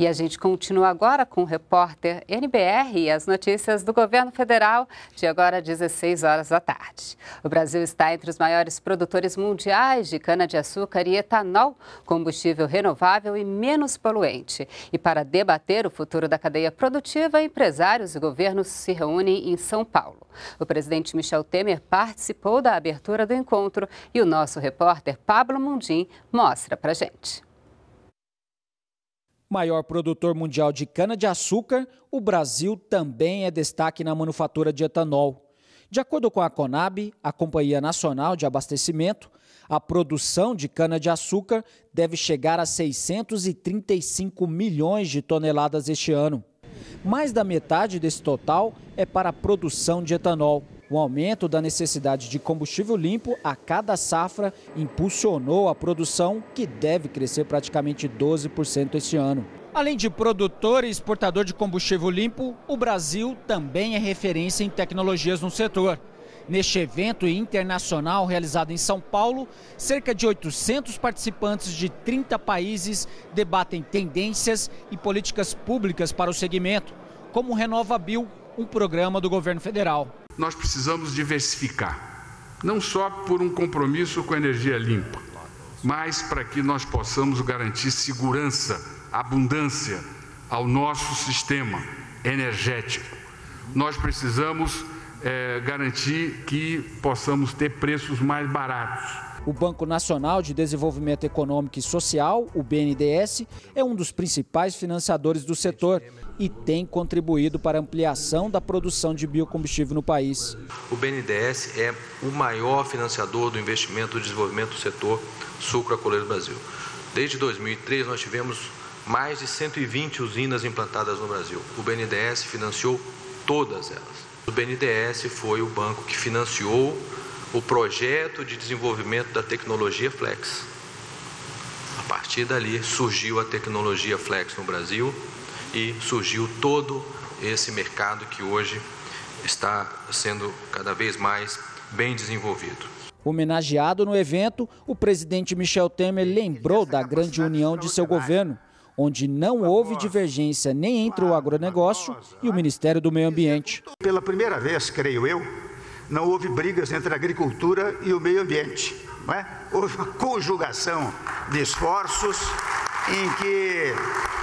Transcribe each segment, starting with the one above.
E a gente continua agora com o repórter NBR e as notícias do governo federal de agora 16 horas da tarde. O Brasil está entre os maiores produtores mundiais de cana-de-açúcar e etanol, combustível renovável e menos poluente. E para debater o futuro da cadeia produtiva, empresários e governos se reúnem em São Paulo. O presidente Michel Temer participou da abertura do encontro e o nosso repórter Pablo Mundim mostra pra gente. Maior produtor mundial de cana-de-açúcar, o Brasil também é destaque na manufatura de etanol. De acordo com a Conab, a Companhia Nacional de Abastecimento, a produção de cana-de-açúcar deve chegar a 635 milhões de toneladas este ano. Mais da metade desse total é para a produção de etanol. O aumento da necessidade de combustível limpo a cada safra impulsionou a produção, que deve crescer praticamente 12% este ano. Além de produtor e exportador de combustível limpo, o Brasil também é referência em tecnologias no setor. Neste evento internacional realizado em São Paulo, cerca de 800 participantes de 30 países debatem tendências e políticas públicas para o segmento, como o RenovaBio, um programa do governo federal. Nós precisamos diversificar, não só por um compromisso com a energia limpa, mas para que nós possamos garantir segurança, abundância ao nosso sistema energético. Nós precisamos garantir que possamos ter preços mais baratos. O Banco Nacional de Desenvolvimento Econômico e Social, o BNDES, é um dos principais financiadores do setor e tem contribuído para a ampliação da produção de biocombustível no país. O BNDES é o maior financiador do investimento e desenvolvimento do setor sucroalcooleiro do Brasil. Desde 2003, nós tivemos mais de 120 usinas implantadas no Brasil. O BNDES financiou todas elas. O BNDES foi o banco que financiou o projeto de desenvolvimento da tecnologia Flex. A partir dali surgiu a tecnologia Flex no Brasil e surgiu todo esse mercado que hoje está sendo cada vez mais bem desenvolvido. Homenageado no evento, o presidente Michel Temer lembrou da grande união de seu governo, onde não houve divergência nem entre o agronegócio e o Ministério do Meio Ambiente. Pela primeira vez, creio eu, não houve brigas entre a agricultura e o meio ambiente. Não é? Houve uma conjugação de esforços em que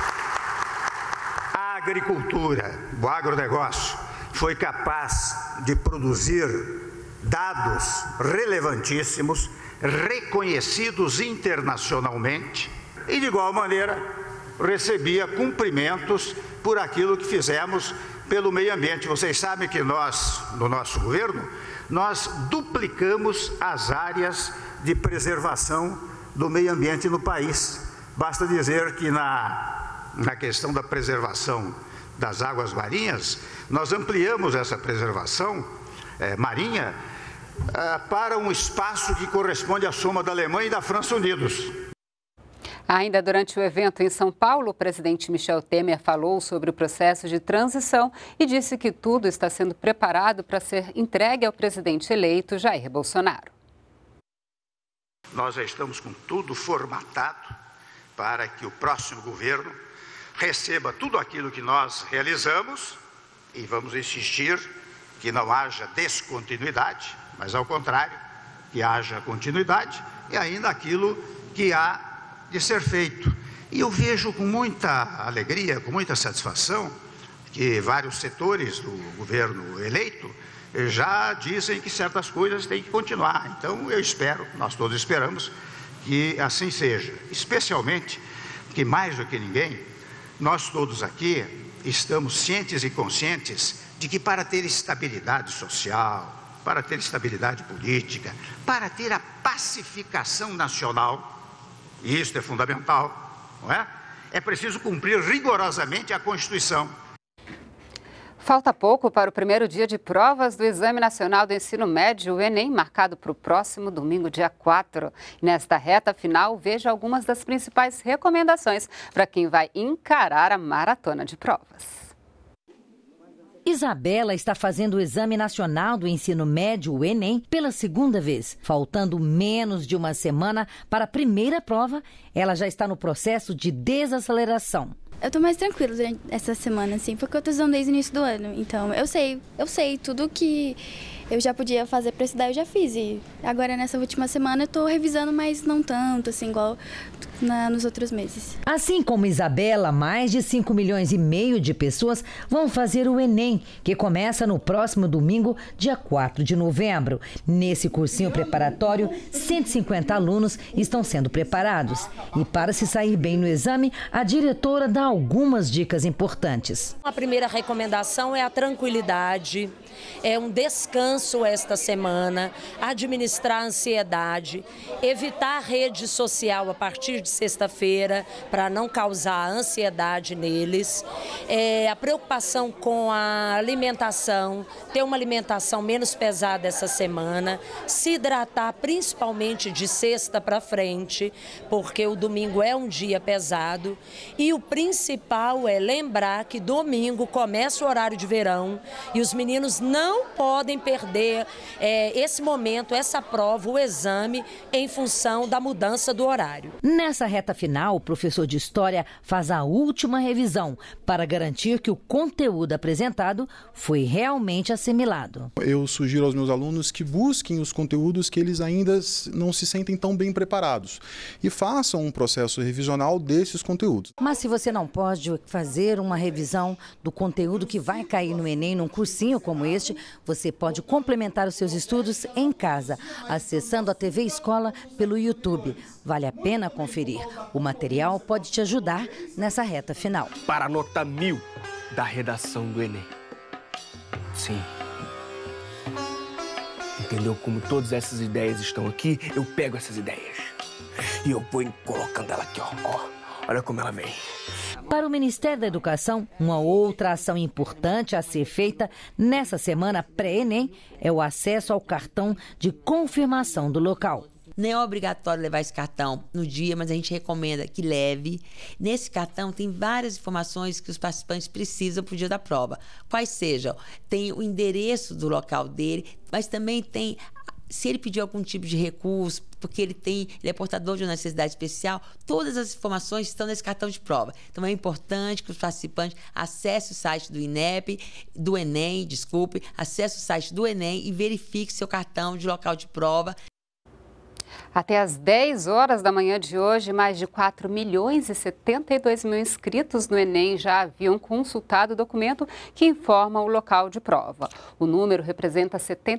a agricultura, o agronegócio, foi capaz de produzir dados relevantíssimos, reconhecidos internacionalmente, e de igual maneira recebia cumprimentos por aquilo que fizemos pelo meio ambiente. Vocês sabem que nós, no nosso governo, nós duplicamos as áreas de preservação do meio ambiente no país. Basta dizer que na questão da preservação das águas marinhas, nós ampliamos essa preservação marinha para um espaço que corresponde à soma da Alemanha e da França unidos. Ainda durante o evento em São Paulo, o presidente Michel Temer falou sobre o processo de transição e disse que tudo está sendo preparado para ser entregue ao presidente eleito Jair Bolsonaro. Nós já estamos com tudo formatado para que o próximo governo receba tudo aquilo que nós realizamos e vamos insistir que não haja descontinuidade, mas ao contrário, que haja continuidade e ainda aquilo que há de ser feito. E eu vejo com muita alegria, com muita satisfação, que vários setores do governo eleito já dizem que certas coisas têm que continuar. Então eu espero, nós todos esperamos, que assim seja. Especialmente que, mais do que ninguém, nós todos aqui estamos cientes e conscientes de que para ter estabilidade social, para ter estabilidade política, para ter a pacificação nacional, e isso é fundamental, não é? É preciso cumprir rigorosamente a Constituição. Falta pouco para o primeiro dia de provas do Exame Nacional do Ensino Médio, o Enem, marcado para o próximo domingo, dia 4. Nesta reta final, veja algumas das principais recomendações para quem vai encarar a maratona de provas. Isabela está fazendo o Exame Nacional do Ensino Médio, o Enem, pela segunda vez. Faltando menos de uma semana para a primeira prova, ela já está no processo de desaceleração. Eu tô mais tranquila durante essa semana, assim, porque eu tô estudando desde o início do ano. Então, eu sei tudo que eu já podia fazer para estudar, eu já fiz. E agora, nessa última semana, eu tô revisando, mas não tanto, assim, igual nos outros meses. Assim como Isabela, mais de 5,5 milhões de pessoas vão fazer o Enem, que começa no próximo domingo, dia 4 de novembro. Nesse cursinho preparatório, 150 alunos estão sendo preparados. E para se sair bem no exame, a diretora dá algumas dicas importantes. A primeira recomendação é a tranquilidade, é um descanso esta semana, administrar a ansiedade, evitar a rede social a partir de sexta-feira para não causar ansiedade neles, a preocupação com a alimentação, ter uma alimentação menos pesada essa semana, se hidratar principalmente de sexta para frente, porque o domingo é um dia pesado, e o principal é lembrar que domingo começa o horário de verão e os meninos não podem perder esse momento, essa prova, o exame, em função da mudança do horário. Nessa reta final, o professor de História faz a última revisão para garantir que o conteúdo apresentado foi realmente assimilado. Eu sugiro aos meus alunos que busquem os conteúdos que eles ainda não se sentem tão bem preparados e façam um processo revisional desses conteúdos. Mas se você não pode fazer uma revisão do conteúdo que vai cair no Enem num cursinho como este, você pode complementar os seus estudos em casa, acessando a TV Escola pelo YouTube. Vale a pena conferir. O material pode te ajudar nessa reta final. Para a nota 1000 da redação do Enem. Sim. Entendeu como todas essas ideias estão aqui? Eu pego essas ideias e eu vou colocando ela aqui, ó. Olha como ela vem. Para o Ministério da Educação, uma outra ação importante a ser feita nessa semana pré-Enem é o acesso ao cartão de confirmação do local. Não é obrigatório levar esse cartão no dia, mas a gente recomenda que leve. Nesse cartão tem várias informações que os participantes precisam para o dia da prova. Quais sejam? Tem o endereço do local dele, mas também tem... Se ele pedir algum tipo de recurso, porque ele é portador de uma necessidade especial, todas as informações estão nesse cartão de prova. Então é importante que os participantes acessem o site do Enem, acesse o site do Enem e verifique seu cartão de local de prova. Até às 10 horas da manhã de hoje, mais de 4 milhões e 72 mil inscritos no Enem já haviam consultado o documento que informa o local de prova. O número representa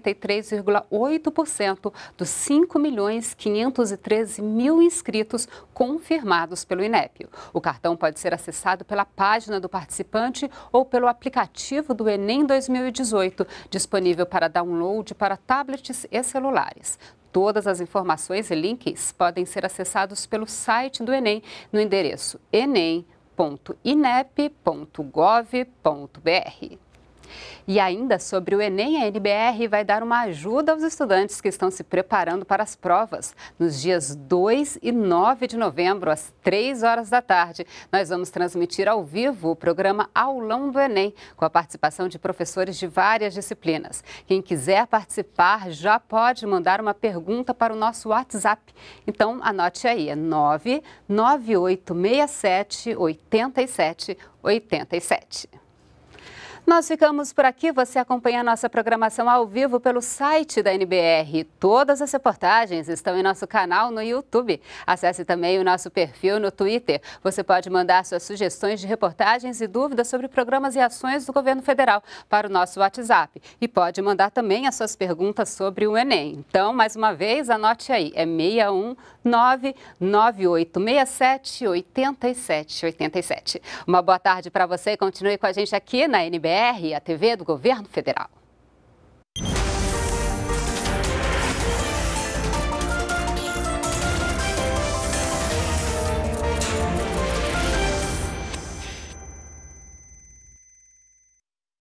73,8% dos 5 milhões 513 mil inscritos confirmados pelo INEP. O cartão pode ser acessado pela página do participante ou pelo aplicativo do Enem 2018, disponível para download para tablets e celulares. Todas as informações e links podem ser acessados pelo site do Enem no endereço enem.inep.gov.br. E ainda sobre o Enem, a NBR vai dar uma ajuda aos estudantes que estão se preparando para as provas. Nos dias 2 e 9 de novembro, às 3 horas da tarde, nós vamos transmitir ao vivo o programa Aulão do Enem, com a participação de professores de várias disciplinas. Quem quiser participar já pode mandar uma pergunta para o nosso WhatsApp. Então, anote aí, é 99867 8787. Nós ficamos por aqui. Você acompanha a nossa programação ao vivo pelo site da NBR. Todas as reportagens estão em nosso canal no YouTube. Acesse também o nosso perfil no Twitter. Você pode mandar suas sugestões de reportagens e dúvidas sobre programas e ações do governo federal para o nosso WhatsApp. E pode mandar também as suas perguntas sobre o Enem. Então, mais uma vez, anote aí. É 61998678787. Uma boa tarde para você e continue com a gente aqui na NBR, a TV do Governo Federal.